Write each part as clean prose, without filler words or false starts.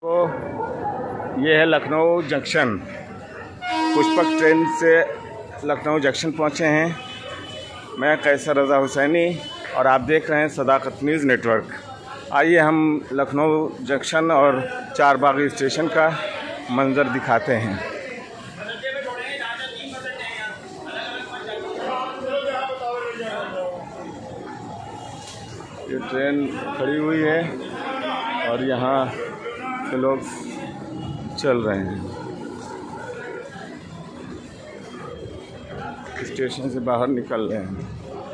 तो ये है लखनऊ जंक्शन। पुष्पक ट्रेन से लखनऊ जंक्शन पहुँचे हैं। मैं कैसर रज़ा हुसैनी और आप देख रहे हैं सदाकत न्यूज़ नेटवर्क। आइए हम लखनऊ जंक्शन और चारबाग स्टेशन का मंज़र दिखाते हैं। ये ट्रेन खड़ी हुई है और यहाँ के लोग चल रहे हैं। स्टेशन से बाहर निकल रहे हैं।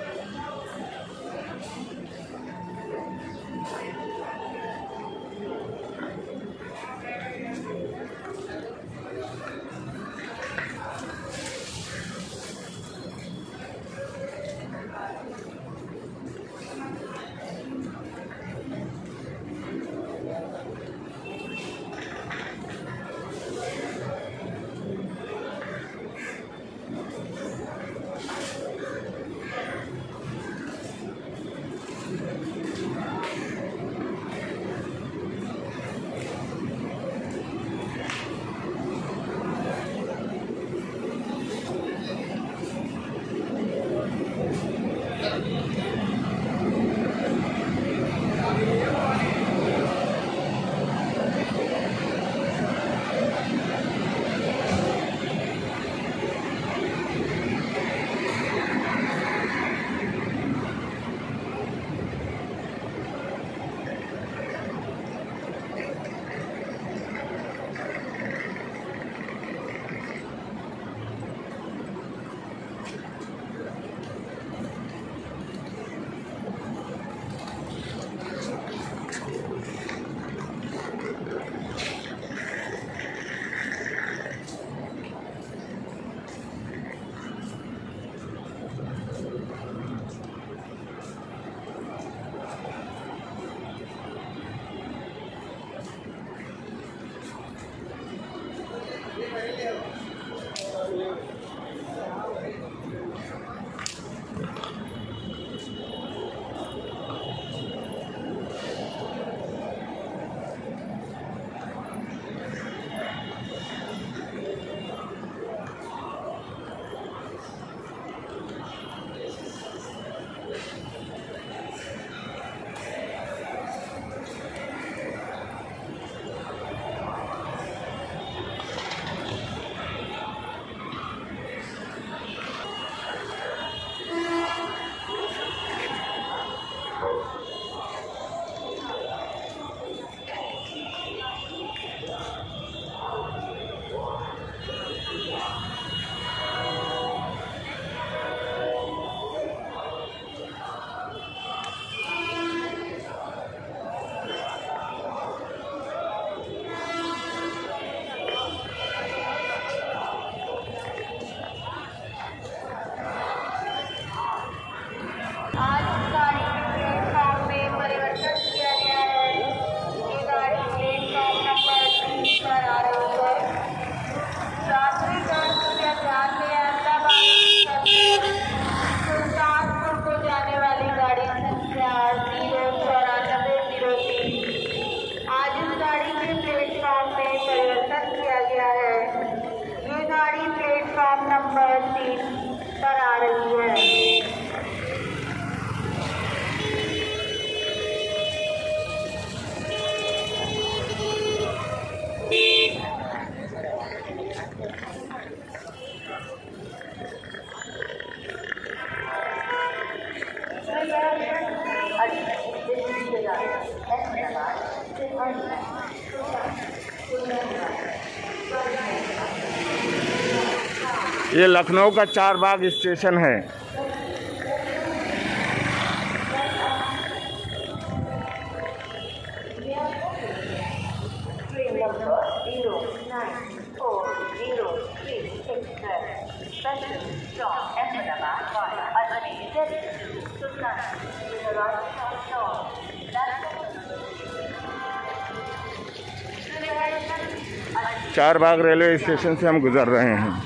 नंबर 3 पर आ रही है। ये लखनऊ का चारबाग स्टेशन है। चारबाग रेलवे स्टेशन से हम गुजर रहे हैं।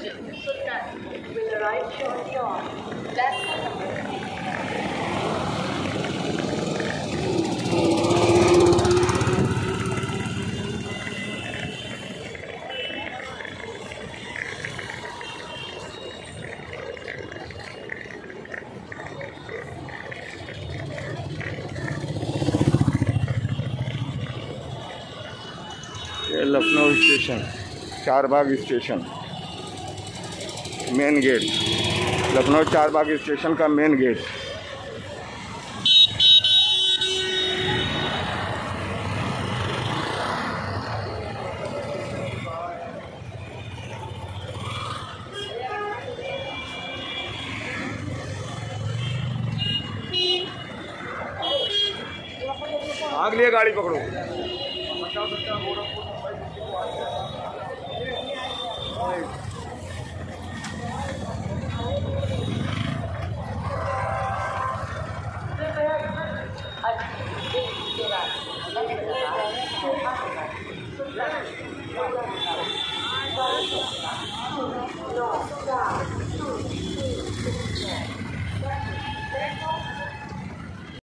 Sultan will arrive shortly on platform number 3. ये Lucknow station, Charbagh station, main gate, Lucknow Charbagh station का मेन गेट। अगली गाड़ी पकड़ो। Sultan